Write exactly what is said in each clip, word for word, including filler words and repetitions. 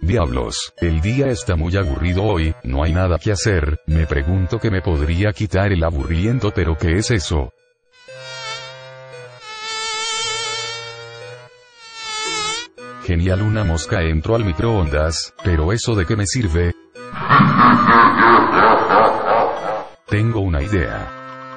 Diablos, el día está muy aburrido hoy, no hay nada que hacer, me pregunto que me podría quitar el aburrimiento, pero ¿qué es eso? Genial, una mosca, entró al microondas, pero ¿eso de qué me sirve? Tengo una idea.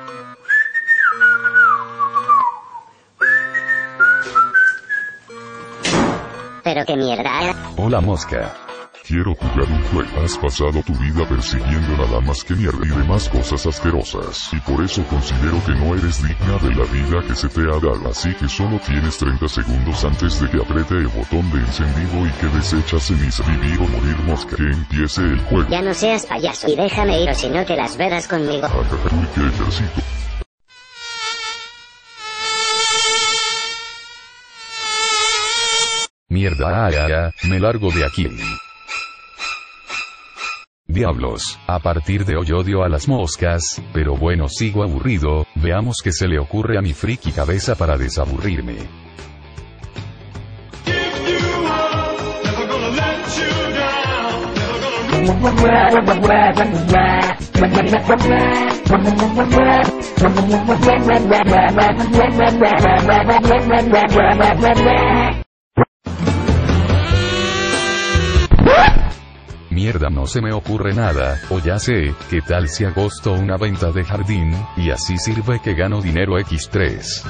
¿Pero qué mierda? Hola mosca. Quiero jugar un juego. Has pasado tu vida persiguiendo nada más que mierda y demás cosas asquerosas. Y por eso considero que no eres digna de la vida que se te ha dado. Así que solo tienes treinta segundos antes de que apriete el botón de encendido y que desecha ceniza. Vivir o morir mosca. Que empiece el juego. Ya no seas payaso y déjame ir o si no te las verás conmigo. Uy, qué ejército. Mierda, ah, ah, ah, me largo de aquí. Diablos, a partir de hoy odio a las moscas, pero bueno, sigo aburrido, veamos qué se le ocurre a mi friki cabeza para desaburrirme. Mierda, no se me ocurre nada, o ya sé, ¿qué tal si agosto una venta de jardín, y así sirve que gano dinero equis tres?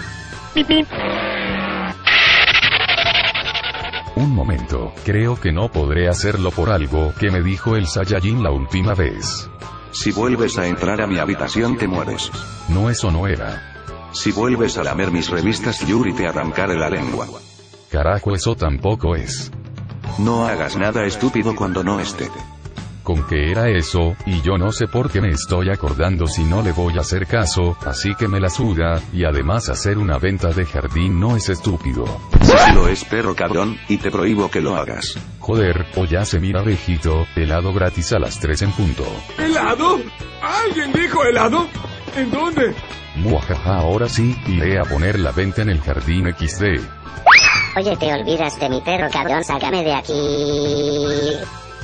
Un momento, creo que no podré hacerlo por algo que me dijo el Saiyajin la última vez. Si vuelves a entrar a mi habitación te mueres. No, eso no era. Si vuelves a lamer mis revistas Yuri te arrancaré la lengua. Carajo, eso tampoco es. No hagas nada estúpido cuando no esté. ¿Con qué era eso? Y yo no sé por qué me estoy acordando si no le voy a hacer caso, así que me la suda, y además hacer una venta de jardín no es estúpido. Sí lo es, perro cabrón, y te prohíbo que lo hagas. Joder, o ya se mira viejito, helado gratis a las tres en punto. ¿Helado? ¿Alguien dijo helado? ¿En dónde? Muajaja, ahora sí, iré a poner la venta en el jardín equis de. Oye, te olvidas de mi perro cabrón, sácame de aquí.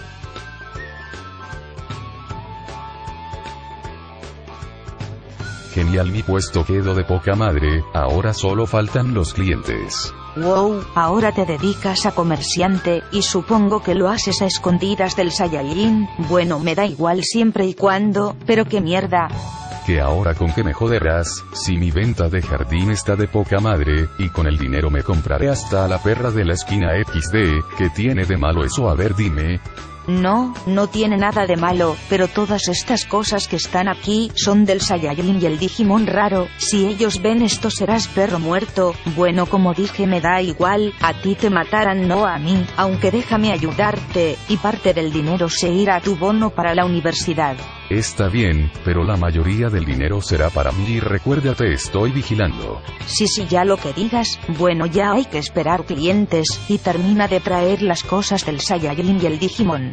Genial, mi puesto quedó de poca madre, ahora solo faltan los clientes. Wow, ahora te dedicas a comerciante, y supongo que lo haces a escondidas del Saiyajin. Bueno, me da igual siempre y cuando, pero qué mierda. Que ahora con que me joderás, si mi venta de jardín está de poca madre, y con el dinero me compraré hasta a la perra de la esquina equis de, ¿qué tiene de malo eso? A ver, dime. No, no tiene nada de malo, pero todas estas cosas que están aquí, son del Saiyajin y el Digimon raro. Si ellos ven esto serás perro muerto. Bueno, como dije, me da igual, a ti te matarán, no a mí, aunque déjame ayudarte, y parte del dinero se irá a tu bono para la universidad. Está bien, pero la mayoría del dinero será para mí y recuerda, te estoy vigilando. Sí, sí, ya lo que digas. Bueno, ya hay que esperar clientes, y termina de traer las cosas del Saiyajin y el Digimon.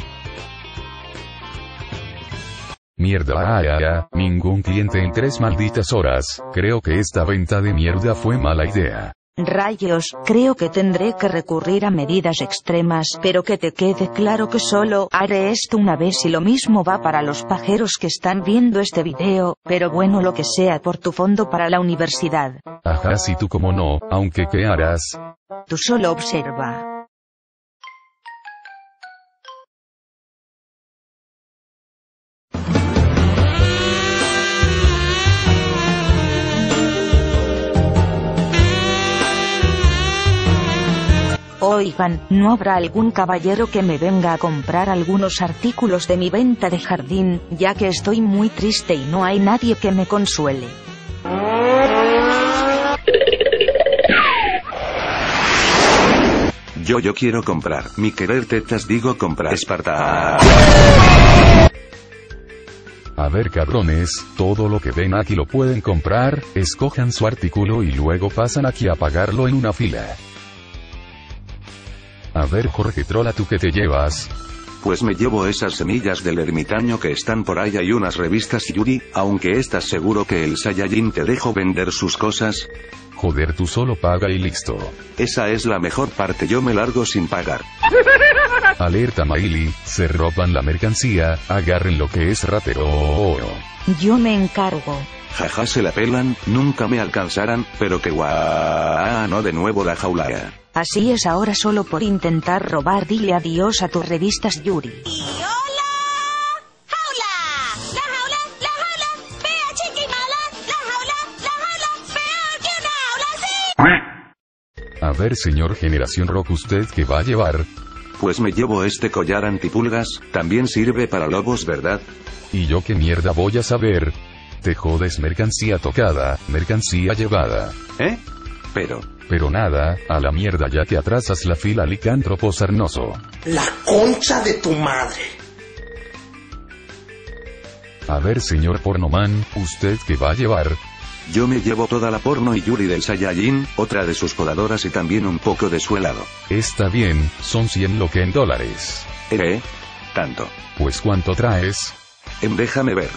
Mierda, ah, ah, ah, ningún cliente en tres malditas horas, creo que esta venta de mierda fue mala idea. Rayos, creo que tendré que recurrir a medidas extremas, pero que te quede claro que solo haré esto una vez y lo mismo va para los pajeros que están viendo este video, pero bueno, lo que sea por tu fondo para la universidad. Ajá, si tú como no, aunque ¿qué harás? Tú solo observa. Oigan, ¿no habrá algún caballero que me venga a comprar algunos artículos de mi venta de jardín, ya que estoy muy triste y no hay nadie que me consuele? Yo yo quiero comprar, mi querer tetas digo comprar Esparta. A ver cabrones, todo lo que ven aquí lo pueden comprar, escojan su artículo y luego pasan aquí a pagarlo en una fila. A ver Jorge Trola, ¿tú qué te llevas? Pues me llevo esas semillas del ermitaño que están por ahí. Hay unas revistas Yuri, aunque estás seguro que el Saiyajin te dejó vender sus cosas. Joder, tú solo paga y listo. Esa es la mejor parte, yo me largo sin pagar. Alerta Maili, se roban la mercancía, agarren lo que es ratero. Yo me encargo. Jaja, se la pelan, nunca me alcanzarán, pero que guau, no de nuevo la jaula. Así es ahora solo por intentar robar, dile adiós a tus revistas Yuri. ¡Y hola! ¡Jaula! ¡La jaula! ¡La jaula! ¡Fea, chica y mala! ¡La jaula! ¡La jaula! ¡Peor que una jaula, sí! A ver, señor Generación Rock, ¿usted qué va a llevar? Pues me llevo este collar antipulgas, también sirve para lobos, ¿verdad? ¿Y yo qué mierda voy a saber? Te jodes, mercancía tocada, mercancía llevada. ¿Eh? Pero... Pero nada, a la mierda ya que atrasas la fila, licántropo sarnoso. La concha de tu madre. A ver, señor Pornoman, ¿usted qué va a llevar? Yo me llevo toda la porno y Yuri del Saiyajin, otra de sus podadoras y también un poco de su helado. Está bien, son cien lo que en dólares. ¿Eh? ¿Tanto? Pues ¿cuánto traes? Em, déjame ver.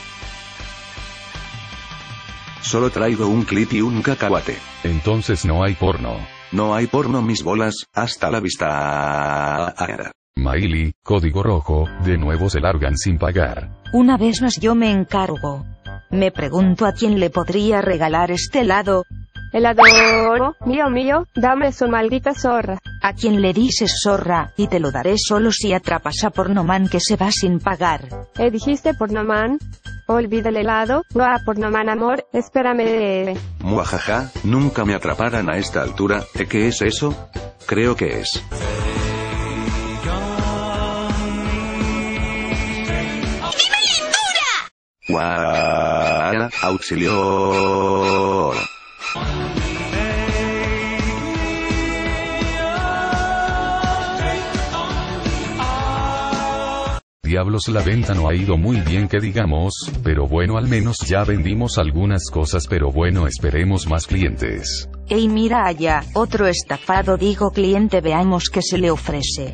Solo traigo un clip y un cacahuate. Entonces no hay porno. No hay porno, mis bolas, hasta la vista. Maili, código rojo, de nuevo se largan sin pagar. Una vez más yo me encargo. Me pregunto a quién le podría regalar este helado. Helado, mío mío, dame su maldita zorra. A quien le dices zorra, y te lo daré solo si atrapas a Pornoman que se va sin pagar. ¿Eh, dijiste Pornoman? Olvida el helado, guau, Pornoman amor, espérame. Muajaja, nunca me atraparan a esta altura. ¿Eh, qué es eso? Creo que es... ¡Guau! ¡Auxilio! Diablos, la venta no ha ido muy bien que digamos, pero bueno, al menos ya vendimos algunas cosas, pero bueno, esperemos más clientes. Ey, mira allá, otro estafado, digo cliente, veamos qué se le ofrece.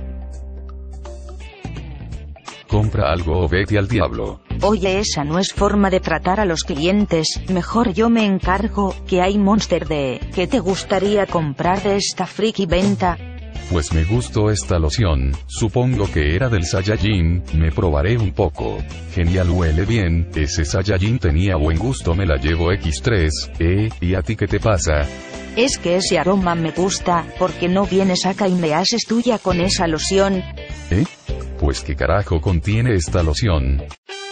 Compra algo o vete al diablo. Oye, esa no es forma de tratar a los clientes, mejor yo me encargo, que hay Monster de... ¿Qué te gustaría comprar de esta friki venta? Pues me gustó esta loción, supongo que era del Saiyajin, me probaré un poco. Genial, huele bien, ese Saiyajin tenía buen gusto, me la llevo equis tres, eh, ¿y a ti qué te pasa? Es que ese aroma me gusta, porque no vienes acá y me haces tuya con esa loción. ¿Eh? Pues qué carajo contiene esta loción.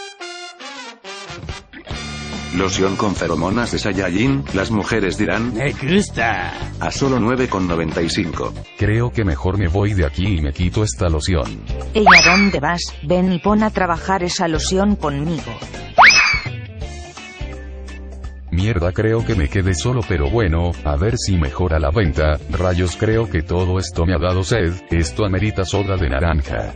Loción con feromonas de Saiyajin, las mujeres dirán... ¡Me gusta! A solo nueve con noventa y cinco. Creo que mejor me voy de aquí y me quito esta loción. Ey, ¿a dónde vas? Ven y pon a trabajar esa loción conmigo. Mierda, creo que me quedé solo, pero bueno, a ver si mejora la venta. Rayos, creo que todo esto me ha dado sed, esto amerita soda de naranja.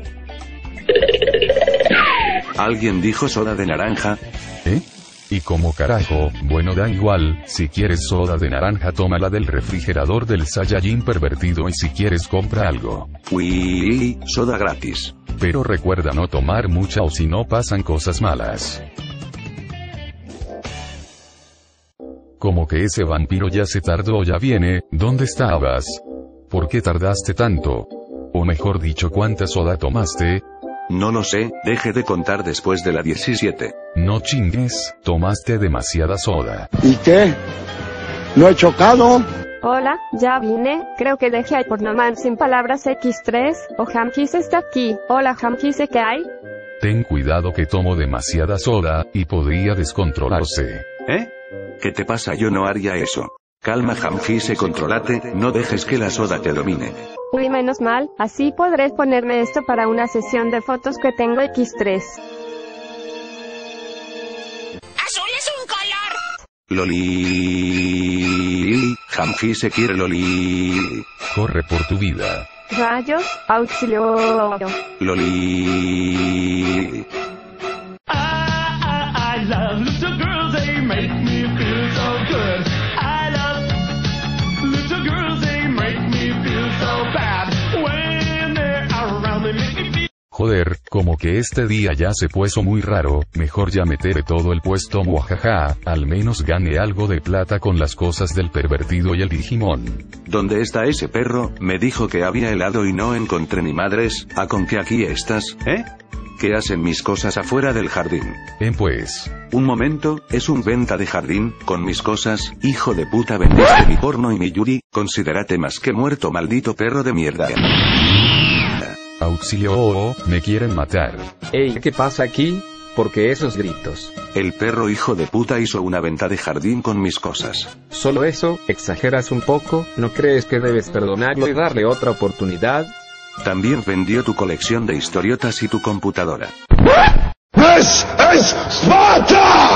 ¿Alguien dijo soda de naranja? ¿Eh? ¿Y cómo carajo? Bueno, da igual, si quieres soda de naranja tómala del refrigerador del Saiyajin pervertido y si quieres compra algo. Uy, soda gratis. Pero recuerda no tomar mucha o si no pasan cosas malas. Como que ese vampiro ya se tardó o ya viene, ¿dónde estabas? ¿Por qué tardaste tanto? O mejor dicho, ¿cuánta soda tomaste? No lo sé, deje de contar después de la diecisiete. No chingues, tomaste demasiada soda. ¿Y qué? ¿No he chocado? Hola, ya vine, creo que dejé a Pornoman sin palabras equis tres, o Hamkis está aquí. Hola Hamkis, ¿qué hay? Ten cuidado que tomo demasiada soda, y podría descontrolarse. ¿Eh? ¿Qué te pasa? Yo no haría eso. Calma Hamkise, controlate, no dejes que la soda te domine. Uy, menos mal, así podré ponerme esto para una sesión de fotos que tengo equis tres. ¡Azul es un color! Loli. Hamkise quiere Loli. Corre por tu vida. Rayos, auxilio. Loli. I, I, I love little girls, they make me feel so good. I love little girls, they make me feel so bad. When they're around, they make me feel... joder, como que este día ya se puso muy raro, mejor ya meteré todo el puesto muajaja, al menos gane algo de plata con las cosas del pervertido y el Digimon. ¿Dónde está ese perro? Me dijo que había helado y no encontré ni madres. ¿A con que aquí estás, eh? ¿Qué hacen mis cosas afuera del jardín? En pues. Un momento, ¿es un venta de jardín, con mis cosas? Hijo de puta, vendiste mi porno y mi Yuri, considérate más que muerto, maldito perro de mierda. Auxilio, oh, oh, me quieren matar. Ey, ¿qué pasa aquí? ¿Por qué esos gritos? El perro hijo de puta hizo una venta de jardín con mis cosas. ¿Solo eso? ¿Exageras un poco? ¿No crees que debes perdonarlo y darle otra oportunidad? También vendió tu colección de historiotas y tu computadora. ¡Es, es Sparta!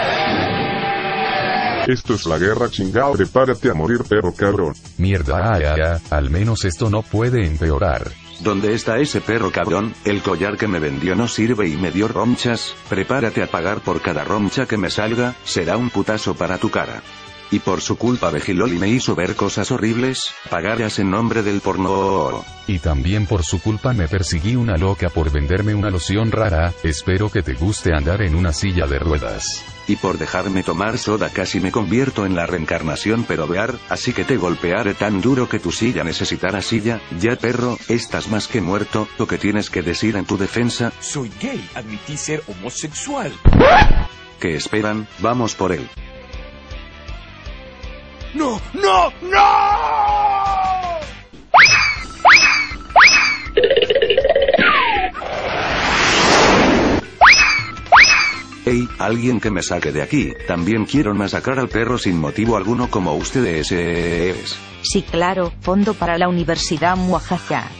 Esto es la guerra, chingao, prepárate a morir, perro cabrón. Mierda, ah, ah, ah, al menos esto no puede empeorar. ¿Dónde está ese perro cabrón? El collar que me vendió no sirve y me dio ronchas. Prepárate a pagar por cada roncha que me salga, será un putazo para tu cara. Y por su culpa Vegiloli me hizo ver cosas horribles, pagarás en nombre del porno. Y también por su culpa me persiguí una loca por venderme una loción rara, espero que te guste andar en una silla de ruedas. Y por dejarme tomar soda casi me convierto en la reencarnación pero vear, así que te golpearé tan duro que tu silla necesitará silla. Ya perro, estás más que muerto, ¿o qué tienes que decir en tu defensa? Soy gay, admití ser homosexual. ¿Qué esperan? Vamos por él. ¡No! ¡No! ¡No! Hey, alguien que me saque de aquí. También quiero masacrar al perro sin motivo alguno como ustedes es. Sí, claro, fondo para la universidad muajaja.